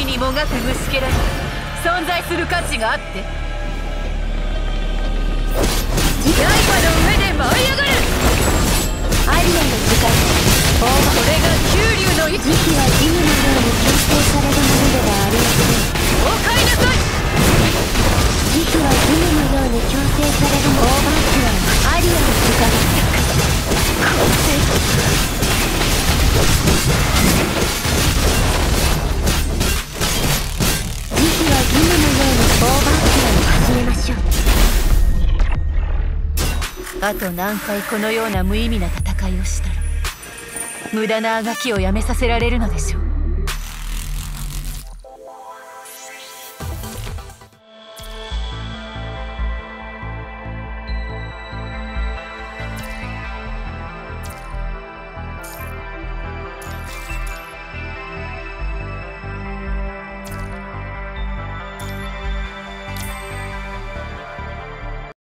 海にもがく虫けらに存在する価値があって、刃の上で舞い上がる。 アリアの時間、 これが九竜の息。 時期は義務のように強制されるものではありません。 お帰りなさい。 時期は義務のように強制されるもの。オーバーキはアリアの時間。時期は義務のようにオーバーキを始めましょう。 あと何回このような無意味な戦いをしたら無駄なあがきをやめさせられるのでしょう。